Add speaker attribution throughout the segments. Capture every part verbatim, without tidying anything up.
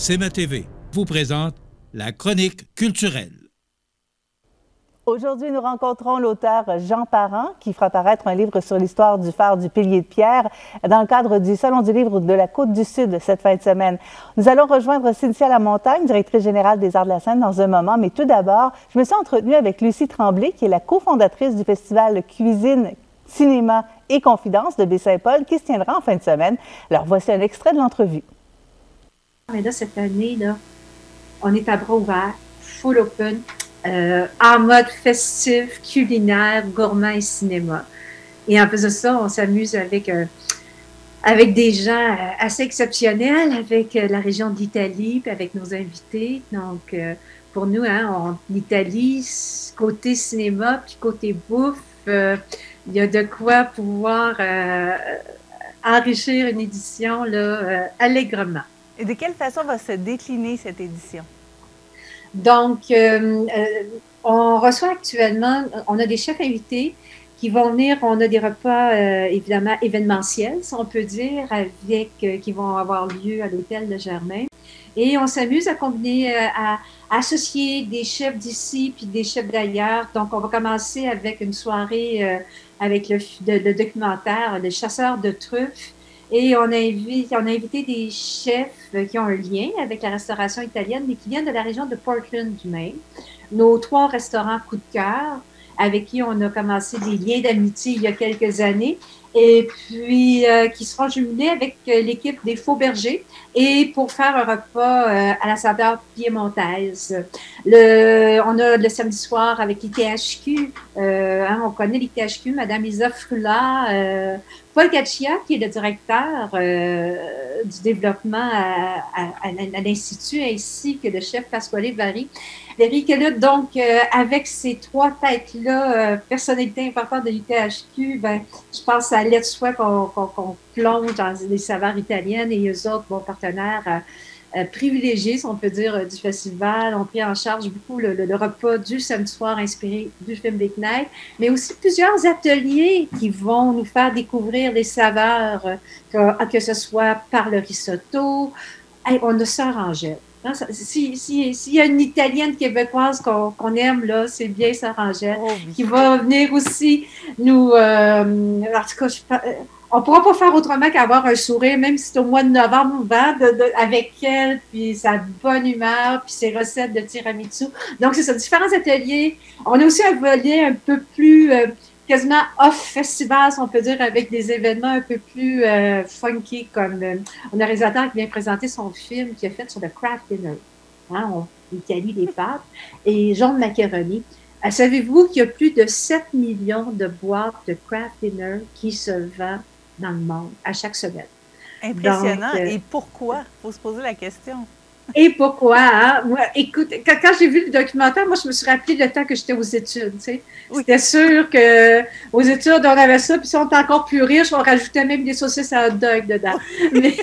Speaker 1: C M A T V vous présente la chronique culturelle.
Speaker 2: Aujourd'hui, nous rencontrons l'auteur Jean Parent qui fera paraître un livre sur l'histoire du phare du Pilier de Pierre dans le cadre du Salon du livre de la Côte-du-Sud cette fin de semaine. Nous allons rejoindre Cynthia Lamontagne, directrice générale des Arts de la scène, dans un moment. Mais tout d'abord, je me suis entretenue avec Lucie Tremblay, qui est la cofondatrice du festival Cuisine, Cinéma et Confidence de Baie-Saint-Paul, qui se tiendra en fin de semaine. Alors, voici un extrait de l'entrevue.
Speaker 3: Mais là, cette année, là, on est à bras ouverts, full open. Euh, en mode festif, culinaire, gourmand et cinéma. Et en plus de ça, on s'amuse avec, euh, avec des gens euh, assez exceptionnels, avec euh, la région d'Italie, puis avec nos invités. Donc, euh, pour nous, hein, en Italie, côté cinéma, puis côté bouffe, euh, il y a de quoi pouvoir euh, enrichir une édition là, euh, allègrement.
Speaker 2: Et de quelle façon va se décliner cette édition?
Speaker 3: Donc, euh, euh, on reçoit actuellement, on a des chefs invités qui vont venir, on a des repas euh, évidemment événementiels, si on peut dire, avec euh, qui vont avoir lieu à l'hôtel de Germain. Et on s'amuse à combiner, euh, à, à associer des chefs d'ici puis des chefs d'ailleurs. Donc, on va commencer avec une soirée euh, avec le, le, le documentaire Le chasseur de truffes. Et on a, invité, on a invité des chefs qui ont un lien avec la restauration italienne, mais qui viennent de la région de Portland du Maine. Nos trois restaurants coup de cœur, avec qui on a commencé des liens d'amitié il y a quelques années, et puis euh, qui seront jumelés avec euh, l'équipe des Faux Bergers, et pour faire un repas euh, à la saveur piémontaise. Le, on a le samedi soir avec l'I T H Q, euh, hein, on connaît l'I T H Q, Madame Isa Frula, euh, Paul Gaccia, qui est le directeur euh, du développement à, à, à l'Institut, ainsi que le chef Pasquale Vary. Vary, que là, donc, euh, avec ces trois têtes-là, euh, personnalités importantes de l'I T H Q, ben, je pense que ça allait de soi qu'on qu'on, qu'on plonge dans les saveurs italiennes, et eux autres, bons partenaires euh, euh, privilégiés, si on peut dire, euh, du festival, ont pris en charge beaucoup le, le, le repas du samedi soir inspiré du film Big Night, mais aussi plusieurs ateliers qui vont nous faire découvrir les saveurs, euh, que, que ce soit par le risotto. Hey, on a ça en Angèle. Hein, si, si, s'il y a une Italienne québécoise qu'on qu'on aime, là, c'est bien Sœur Angèle, oh, oui. Qui va venir aussi nous... Euh, en tout cas, je, on ne pourra pas faire autrement qu'avoir un sourire, même si c'est au mois de novembre, hein, de, de, avec elle, puis sa bonne humeur, puis ses recettes de tiramisu. Donc, c'est ça, différents ateliers. On a aussi un volet un peu plus... Euh, quasiment off festival, si on peut dire, avec des événements un peu plus euh, funky, comme euh, on a un réalisateur qui vient présenter son film qu'il a fait sur le craft dinner. Hein, on, l'Italie des pâtes. Et Jean de Macaroni. Euh, savez-vous qu'il y a plus de sept millions de boîtes de craft dinner qui se vendent dans le monde à chaque semaine?
Speaker 2: Impressionnant. Donc, euh, Et pourquoi? Il faut se poser la question.
Speaker 3: Et pourquoi? Hein? Moi, écoute, quand, quand j'ai vu le documentaire, moi, je me suis rappelé le temps que j'étais aux études. Tu sais. Oui. C'était sûr qu'aux études, on avait ça, puis si on était encore plus riche, on rajoutait même des saucisses à hot dog dedans. Mais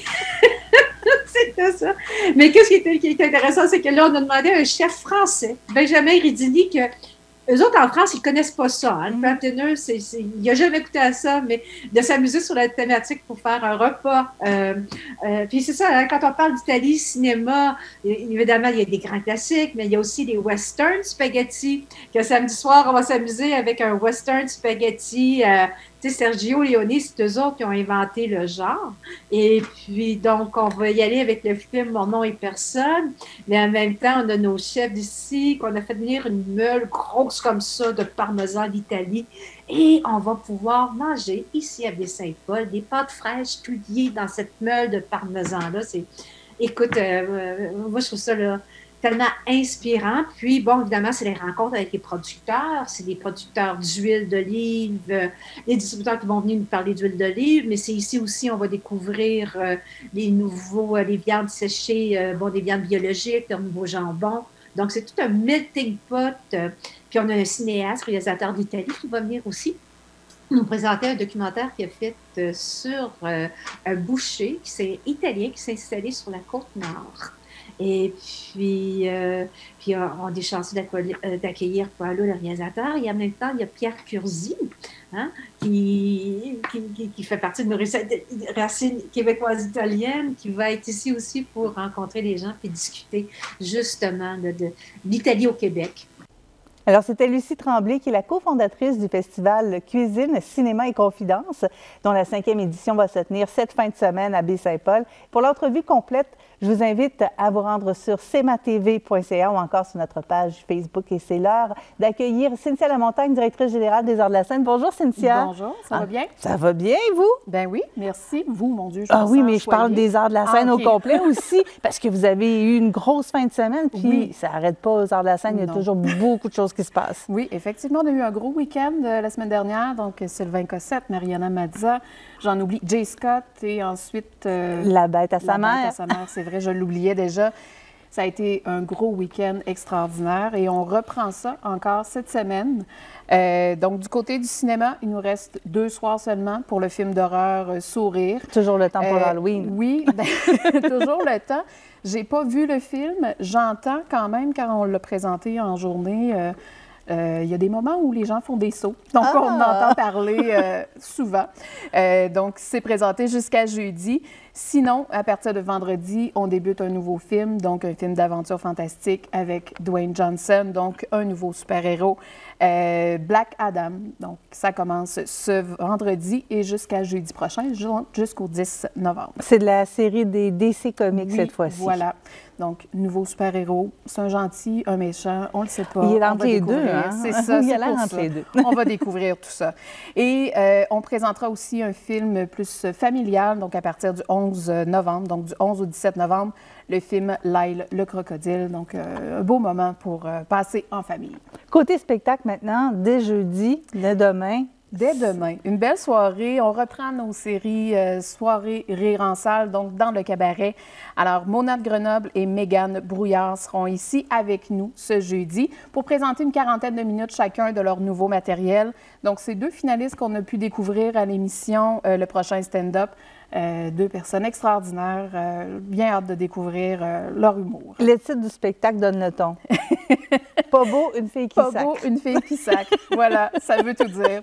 Speaker 3: c'était ça. Mais qu'est-ce qui était, qui était intéressant, c'est que là, on a demandé à un chef français, Benjamin Ridini, que eux autres, en France, ils ne connaissent pas ça. Hein. Le craft dinner, c'est, c'est, il n'a jamais goûté à ça, mais de s'amuser sur la thématique pour faire un repas. Euh, euh, puis c'est ça, hein, quand on parle d'Italie, cinéma, évidemment, il y a des grands classiques, mais il y a aussi des western spaghetti, que samedi soir, on va s'amuser avec un western spaghetti. Euh, tu sais, Sergio Leone, c'est eux autres qui ont inventé le genre. Et puis, donc, on va y aller avec le film Mon nom est personne. Mais en même temps, on a nos chefs d'ici, qu'on a fait venir une meule grosse comme ça de parmesan d'Italie. Et on va pouvoir manger ici à Baie-Saint-Paul des pâtes fraîches tout liées dans cette meule de parmesan-là. C'est, écoute, euh, moi, je trouve ça là, tellement inspirant. Puis, bon, évidemment, c'est les rencontres avec les producteurs. C'est les producteurs d'huile d'olive, euh, les distributeurs qui vont venir nous parler d'huile d'olive. Mais c'est ici aussi, on va découvrir euh, les nouveaux, euh, les viandes séchées, euh, bon, des viandes biologiques, le nouveau jambon. Donc, c'est tout un melting pot. Euh, puis, on a un cinéaste, réalisateur d'Italie qui va venir aussi nous présenter un documentaire qu'il a fait euh, sur euh, un boucher qui c'est italien qui s'est installé sur la côte nord. Et puis, euh, puis on a des chances d'accueillir Paolo, le réalisateur. Et en même temps, il y a Pierre Curzi, hein, qui, qui, qui fait partie de nos racines québécoises italiennes, qui va être ici aussi pour rencontrer les gens et discuter justement de, de l'Italie au Québec.
Speaker 2: Alors, c'était Lucie Tremblay, qui est la cofondatrice du festival Cuisine, Cinéma et Confidences, dont la cinquième édition va se tenir cette fin de semaine à Baie-Saint-Paul. Pour l'entrevue complète, je vous invite à vous rendre sur c m a t v point c a ou encore sur notre page Facebook. Et c'est l'heure d'accueillir Cynthia Lamontagne, directrice générale des Arts de la scène. Bonjour, Cynthia.
Speaker 4: Bonjour, ça
Speaker 2: ah,
Speaker 4: va bien?
Speaker 2: Ça va bien, vous?
Speaker 4: Ben oui, merci. Vous, mon Dieu, je
Speaker 2: Ah
Speaker 4: me
Speaker 2: oui,
Speaker 4: sens
Speaker 2: mais je
Speaker 4: choyée.
Speaker 2: parle des Arts de la scène
Speaker 4: ah, okay.
Speaker 2: au complet aussi, parce que vous avez eu une grosse fin de semaine, puis
Speaker 4: oui.
Speaker 2: ça n'arrête pas aux Arts de la scène. Il y a
Speaker 4: non.
Speaker 2: toujours beaucoup de choses qui se passent.
Speaker 4: Oui, effectivement, on a eu un gros week-end euh, la semaine dernière. Donc, Sylvain Cossette, Mariana Mazza, j'en oublie, Jay Scott et ensuite...
Speaker 2: Euh, la bête à sa
Speaker 4: la
Speaker 2: mère.
Speaker 4: Bête à sa mère, c'est vrai, je l'oubliais déjà. Ça a été un gros week-end extraordinaire et on reprend ça encore cette semaine. Euh, donc, du côté du cinéma, il nous reste deux soirs seulement pour le film d'horreur euh, Sourire.
Speaker 2: Toujours le temps pour
Speaker 4: euh,
Speaker 2: Halloween.
Speaker 4: Oui, ben, toujours le temps. J'ai pas vu le film. J'entends quand même, quand on l'a présenté en journée, euh, euh, il y a des moments où les gens font des sauts. Donc, ah! on entend parler euh, souvent. Euh, donc, c'est présenté jusqu'à jeudi. Sinon, à partir de vendredi, on débute un nouveau film, donc un film d'aventure fantastique avec Dwayne Johnson, donc un nouveau super-héros, euh, Black Adam. Donc, ça commence ce vendredi et jusqu'à jeudi prochain, jusqu'au dix novembre.
Speaker 2: C'est de la série des D C Comics
Speaker 4: oui,
Speaker 2: cette fois-ci.
Speaker 4: Voilà. Donc, nouveau super-héros. C'est un gentil, un méchant, on le sait pas.
Speaker 2: Il est entre les deux, hein?
Speaker 4: C'est ça,
Speaker 2: il
Speaker 4: c'est
Speaker 2: a l'air
Speaker 4: pour
Speaker 2: entre
Speaker 4: ça.
Speaker 2: les deux.
Speaker 4: On va découvrir tout ça. Et euh, on présentera aussi un film plus familial, donc à partir du onze novembre, donc du onze au dix-sept novembre, le film Lyle le crocodile. Donc, euh, un beau moment pour euh, passer en famille.
Speaker 2: Côté spectacle maintenant, dès jeudi, dès demain.
Speaker 4: Dès demain. Une belle soirée. On reprend nos séries euh, soirées rire en salle, donc dans le cabaret. Alors, Mona de Grenoble et Mégane Brouillard seront ici avec nous ce jeudi pour présenter une quarantaine de minutes chacun de leur nouveau matériel. Donc, c'est deux finalistes qu'on a pu découvrir à l'émission euh, Le prochain stand-up. Euh, deux personnes extraordinaires, euh, bien hâte de découvrir euh, leur humour.
Speaker 2: Le titre du spectacle donne le ton. Pas beau, une fille qui
Speaker 4: Pas
Speaker 2: sacre.
Speaker 4: beau, une fille qui sacre. Voilà, ça veut tout dire.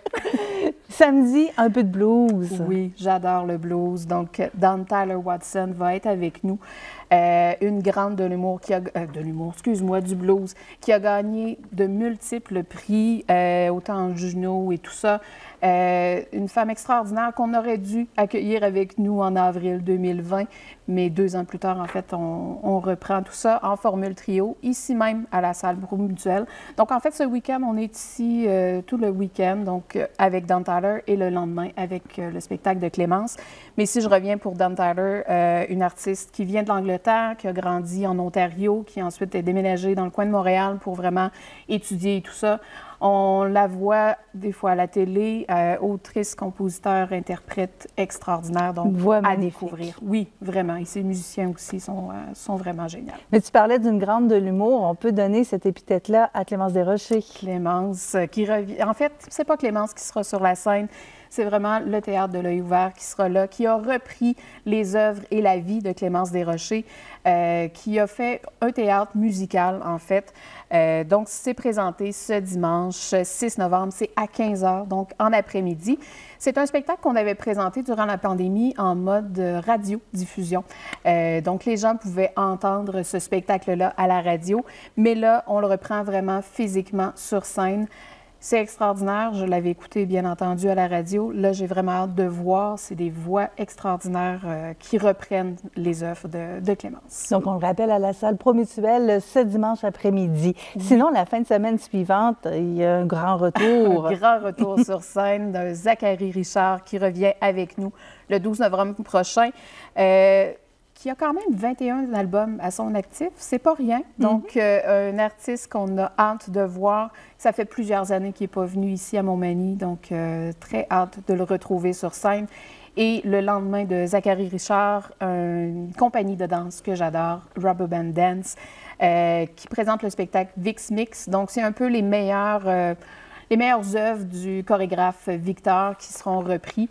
Speaker 2: Samedi, un peu de blues.
Speaker 4: Oui, j'adore le blues. Donc, Dawn Tyler Watson va être avec nous. Euh, une grande de l'humour qui a... Euh, de l'humour, excuse-moi, du blues, qui a gagné de multiples prix, euh, autant en Juno et tout ça. Euh, une femme extraordinaire qu'on aurait dû accueillir avec nous en avril deux mille vingt, mais deux ans plus tard, en fait, on, on reprend tout ça en formule trio, ici même à la salle Brou Mutuelle. Donc, en fait, ce week-end, on est ici euh, tout le week-end, donc euh, avec Dawn Tyler et le lendemain avec euh, le spectacle de Clémence. Mais si je reviens pour Dawn Tyler, euh, une artiste qui vient de l'Angleterre, qui a grandi en Ontario, qui ensuite est déménagée dans le coin de Montréal pour vraiment étudier et tout ça. On la voit des fois à la télé, euh, autrice, compositeur, interprète extraordinaire, donc
Speaker 2: voix
Speaker 4: à
Speaker 2: magnifique.
Speaker 4: découvrir. Oui, vraiment. Et ses musiciens aussi sont, euh, sont vraiment géniaux.
Speaker 2: Mais tu parlais d'une grande de l'humour. On peut donner cette épithète-là à Clémence Desrochers.
Speaker 4: Clémence, euh, qui revient... En fait, c'est pas Clémence qui sera sur la scène. C'est vraiment le Théâtre de l'Œil ouvert qui sera là, qui a repris les œuvres et la vie de Clémence Desrochers, euh, qui a fait un théâtre musical, en fait. Euh, donc, c'est présenté ce dimanche six novembre, c'est à quinze heures, donc en après-midi. C'est un spectacle qu'on avait présenté durant la pandémie en mode radio-diffusion. Euh, donc, les gens pouvaient entendre ce spectacle-là à la radio, mais là, on le reprend vraiment physiquement sur scène. C'est extraordinaire. Je l'avais écouté, bien entendu, à la radio. Là, j'ai vraiment hâte de voir. C'est des voix extraordinaires euh, qui reprennent les œuvres de, de Clémence.
Speaker 2: Donc, on le rappelle à la salle Promutuelle ce dimanche après-midi. Oui. Sinon, la fin de semaine suivante, il y a un grand retour.
Speaker 4: Un grand retour sur scène d'un Zachary Richard qui revient avec nous le douze novembre prochain. Euh, qui a quand même vingt et un albums à son actif. C'est pas rien. Donc, mm-hmm. euh, un artiste qu'on a hâte de voir. Ça fait plusieurs années qu'il n'est pas venu ici à Montmagny, donc euh, très hâte de le retrouver sur scène. Et le lendemain de Zachary Richard, une compagnie de danse que j'adore, Rubber Band Dance, euh, qui présente le spectacle Vix Mix. Donc, c'est un peu les meilleurs, euh, les meilleures œuvres du chorégraphe Victor qui seront repris.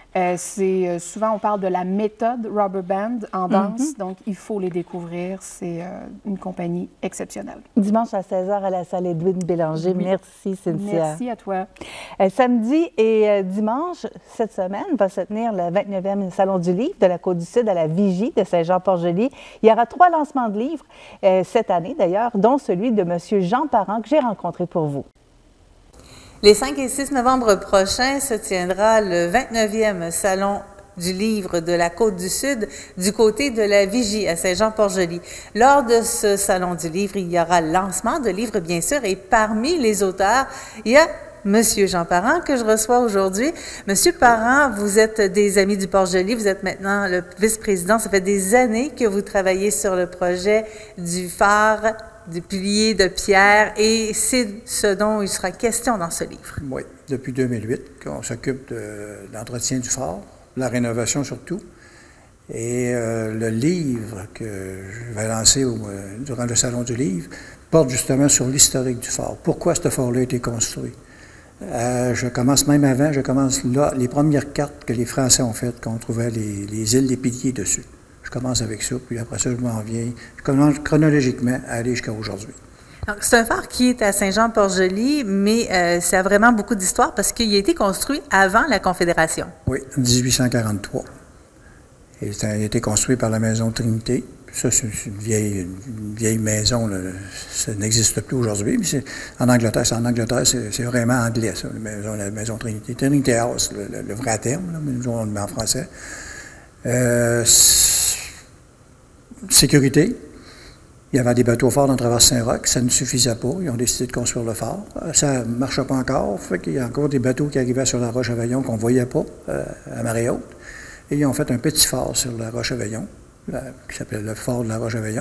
Speaker 4: Euh, c'est euh, souvent, on parle de la méthode Rubber Band en danse, mm-hmm. donc il faut les découvrir. C'est euh, une compagnie exceptionnelle.
Speaker 2: Dimanche à seize heures à la salle Edwin Bélanger. Oui. Merci, Cynthia.
Speaker 4: Merci à toi.
Speaker 2: Euh, samedi et euh, dimanche, cette semaine, va se tenir le vingt-neuvième Salon du livre de la Côte-du-Sud à la Vigie de Saint-Jean-Port-Joli. Il y aura trois lancements de livres euh, cette année, d'ailleurs, dont celui de M. Jean Parent, que j'ai rencontré pour vous.
Speaker 5: Les cinq et six novembre prochains se tiendra le vingt-neuvième Salon du livre de la Côte-du-Sud du côté de la Vigie à Saint-Jean-Port-Joli. Lors de ce Salon du livre, il y aura lancement de livres, bien sûr, et parmi les auteurs, il y a Monsieur Jean Parent que je reçois aujourd'hui. Monsieur Parent, vous êtes des Amis du Port-Joli, vous êtes maintenant le vice-président. Ça fait des années que vous travaillez sur le projet du phare du pilier de pierre, et c'est ce dont il sera question dans ce livre.
Speaker 6: Oui, depuis deux mille huit qu'on s'occupe de, de l'entretien du phare, de la rénovation surtout, et euh, le livre que je vais lancer au, durant le Salon du livre porte justement sur l'historique du phare. Pourquoi ce phare-là a été construit? Euh, je commence même avant, je commence là, les premières cartes que les Français ont faites, qu'on trouvait les, les îles des piliers dessus. Je commence avec ça, puis après ça, je m'en viens, je commence chronologiquement à aller jusqu'à aujourd'hui.
Speaker 5: Donc, c'est un phare qui est à Saint-Jean-Port-Joli, mais euh, ça a vraiment beaucoup d'histoire parce qu'il a été construit avant la Confédération.
Speaker 6: Oui, en dix-huit cent quarante-trois. Et ça a été construit par la Maison Trinité. Ça, c'est une vieille, une vieille maison, là. Ça n'existe plus aujourd'hui, mais c'est, en Angleterre, c'est en Angleterre, c'est, c'est vraiment anglais, ça, la Maison, la Maison Trinité. Trinity House, le, le, le vrai terme, là, mais nous, on le met en français. Euh, Sécurité. Il y avait des bateaux forts dans Traverse Saint-Roch, ça ne suffisait pas. Ils ont décidé de construire le phare. Ça ne marchait pas encore, fait qu'il y a encore des bateaux qui arrivaient sur la Roche-à-Veillon qu'on ne voyait pas euh, à marée haute. Et ils ont fait un petit phare sur la Roche-à-Veillon, là, qui s'appelait le phare de la Roche-à-Veillon.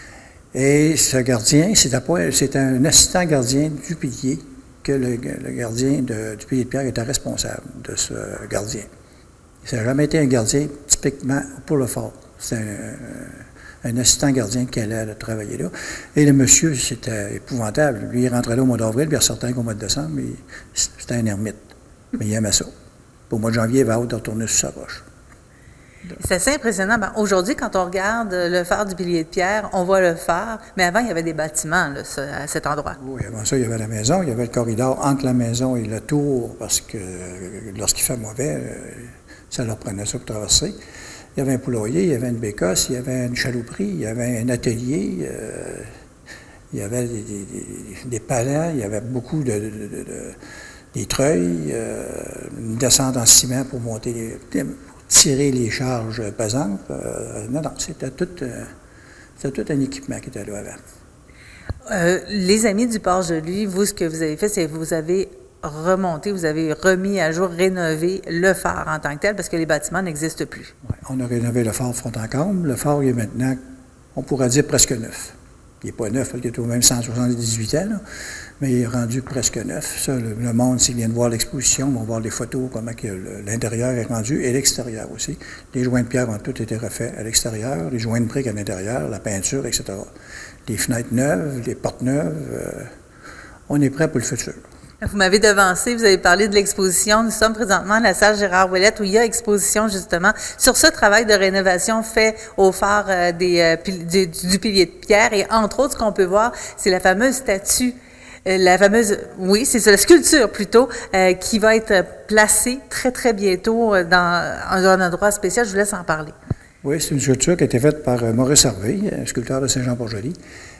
Speaker 6: Et ce gardien, c'était, pas, c'était un assistant gardien du pilier, que le, le gardien de, du pilier de pierre était responsable de ce gardien. Ça n'a jamais été un gardien typiquement pour le phare. C'est un, un assistant gardien qui allait travailler là. Et le monsieur, c'était épouvantable. Lui, il rentrait là au mois d'avril, puis il ressortait au mois de décembre, mais c'était un ermite. Mais il aimait ça. Puis au mois de janvier, il avait hâte de retourner sur sa roche.
Speaker 5: C'est assez impressionnant. Ben, aujourd'hui, quand on regarde le phare du pilier de pierre, on voit le phare, mais avant, il y avait des bâtiments là, à cet endroit.
Speaker 6: Oui, avant ça, il y avait la maison, il y avait le corridor entre la maison et le tour, parce que lorsqu'il fait mauvais, ça leur prenait ça pour traverser. Il y avait un poulailler, il y avait une bécosse, il y avait une chalouperie, il y avait un atelier, euh, il y avait des, des, des, des palais, il y avait beaucoup de, de, de, de des treuils, euh, une descente en ciment pour monter, les, pour tirer les charges pesantes. Euh, non, non, c'était tout, euh, c'était tout un équipement qui était là avant.
Speaker 5: Euh, les Amis du Port-Joli, vous, ce que vous avez fait, c'est que vous avez remonté, vous avez remis à jour, rénové le phare en tant que tel, parce que les bâtiments n'existent plus.
Speaker 6: Ouais, on a rénové le phare Frontencombe. Le phare, il est maintenant, on pourrait dire presque neuf. Il n'est pas neuf, il est au même cent soixante-dix-huit ans, là, mais il est rendu presque neuf. Ça, le, le monde, s'ils viennent voir l'exposition, vont voir les photos, comment que le, l'intérieur est rendu, et l'extérieur aussi. Les joints de pierre ont tous été refaits à l'extérieur, les joints de briques à l'intérieur, la peinture, et cetera. Les fenêtres neuves, les portes neuves, euh, on est prêt pour le futur.
Speaker 5: Vous m'avez devancé, vous avez parlé de l'exposition. Nous sommes présentement à la salle Gérard Ouellette où il y a exposition justement sur ce travail de rénovation fait au phare euh, des, euh, du, du pilier de pierre. Et entre autres, ce qu'on peut voir, c'est la fameuse statue, euh, la fameuse, oui, c'est ça, la sculpture plutôt, euh, qui va être placée très, très bientôt dans, dans un endroit spécial. Je vous laisse en parler.
Speaker 6: Oui, c'est une sculpture qui a été faite par Maurice Harvey, un sculpteur de Saint-Jean-Port-Joli.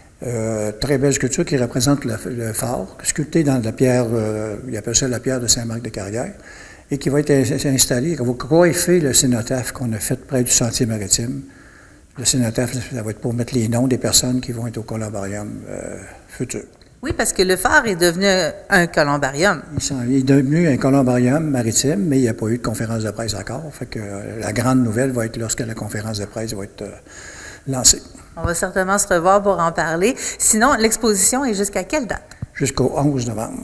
Speaker 6: Euh, très belle sculpture qui représente le, le phare, sculptée dans la pierre, euh, il appelle ça la pierre de Saint-Marc-de-Carrière, et qui va être installée, qui va coiffer le cénotaphe qu'on a fait près du sentier maritime. Le cénotaphe, ça va être pour mettre les noms des personnes qui vont être au columbarium euh, futur.
Speaker 5: Oui, parce que le phare est devenu un columbarium.
Speaker 6: Il est devenu un columbarium maritime, mais il n'y a pas eu de conférence de presse encore. Fait que euh, la grande nouvelle va être lorsque la conférence de presse va être euh, lancée.
Speaker 5: On va certainement se revoir pour en parler. Sinon, l'exposition est jusqu'à quelle date?
Speaker 6: Jusqu'au onze novembre.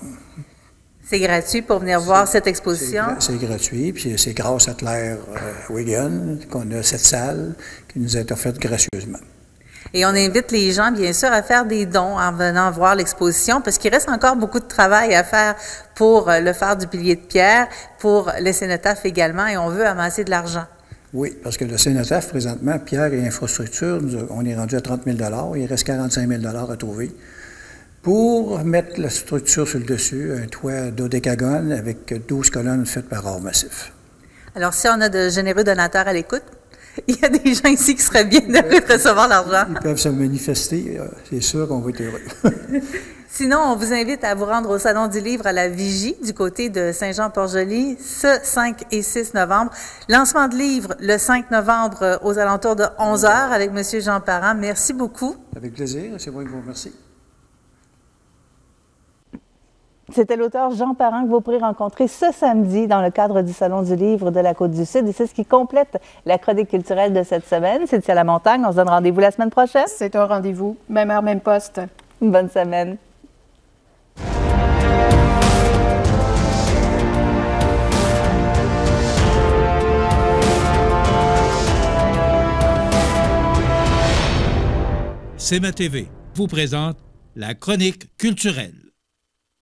Speaker 5: C'est gratuit pour venir c'est, voir cette exposition?
Speaker 6: C'est, c'est gratuit, puis c'est grâce à Claire euh, Wigan qu'on a cette salle qui nous a été offerte gracieusement.
Speaker 5: Et on invite les gens, bien sûr, à faire des dons en venant voir l'exposition, parce qu'il reste encore beaucoup de travail à faire pour le phare du Pilier de Pierre, pour le cénotaphe également, et on veut amasser de l'argent.
Speaker 6: Oui, parce que le cénotaphe, présentement, pierre et infrastructure, on est rendu à trente mille dollars. Il reste quarante-cinq mille dollars à trouver pour mettre la structure sur le dessus, un toit dodécagone avec douze colonnes faites par or massif.
Speaker 5: Alors, si on a de généreux donateurs à l'écoute, il y a des gens ici qui seraient bien de recevoir l'argent.
Speaker 6: Ils peuvent se manifester, c'est sûr qu'on va être heureux.
Speaker 5: Sinon, on vous invite à vous rendre au Salon du Livre à la Vigie du côté de Saint-Jean-Port-Joli ce cinq et six novembre. Lancement de livre le cinq novembre aux alentours de onze heures avec M. Jean Parent. Merci beaucoup.
Speaker 6: Avec plaisir, c'est moi qui vous remercie.
Speaker 2: C'était l'auteur Jean Parent que vous pourrez rencontrer ce samedi dans le cadre du Salon du Livre de la Côte-du-Sud. Et c'est ce qui complète la chronique culturelle de cette semaine. C'est Cynthia Lamontagne. On se donne rendez-vous la semaine prochaine.
Speaker 4: C'est un rendez-vous. Même heure, même poste.
Speaker 2: Bonne semaine.
Speaker 1: C M A T V vous présente la chronique culturelle.